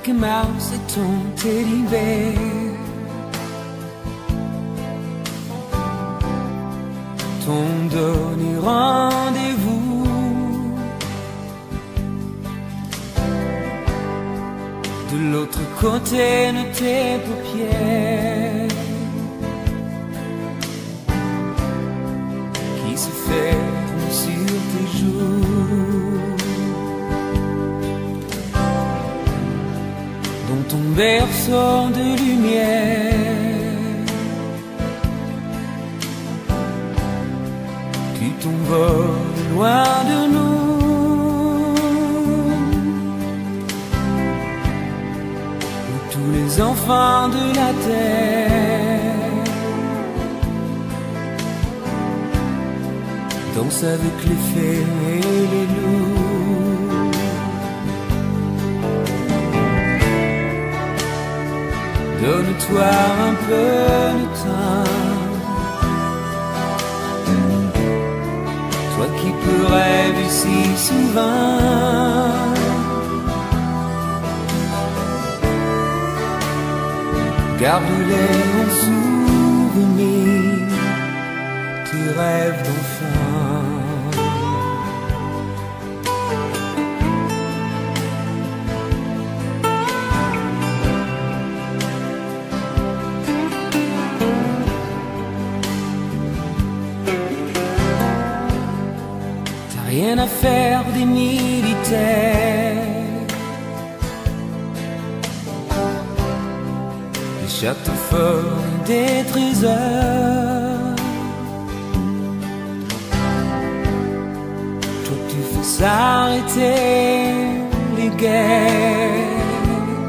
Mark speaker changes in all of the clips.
Speaker 1: Mickey Mouse et ton teddy bear. T'ont donné rendez-vous de l'autre côté de tes paupières qui se ferment sur tes joues, dans ton berceau de lumière. Tu t'envoles loin de nous, où tous les enfants de la terre dansent avec les fées et les loups. Donne-toi un peu de temps, toi qui peux rêver si souvent. Garde-les en souvenir, tes rêves d'enfant. Rien à faire des militaires, des châteaux forts et des trésors. Toi tu fais s'arrêter les guerres.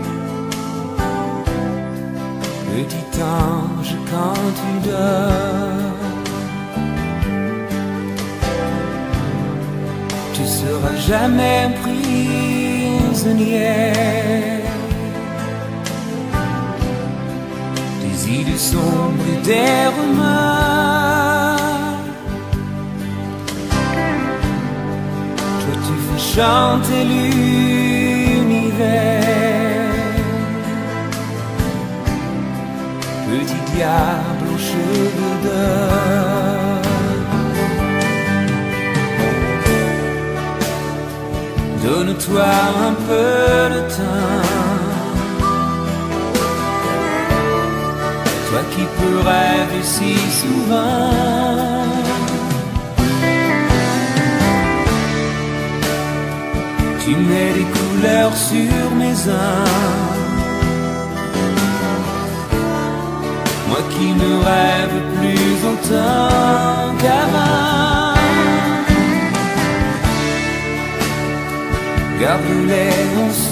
Speaker 1: Petit ange quand tu dors, tu seras jamais prisonnière des idées sombres et des remords. Toi tu fais chanter l'univers, petit diable aux cheveux d'or. Donne-toi un peu de temps, toi qui peux rêver si souvent. Tu mets des couleurs sur mes âmes, moi qui ne rêve plus autant qu'avant. Garde-les en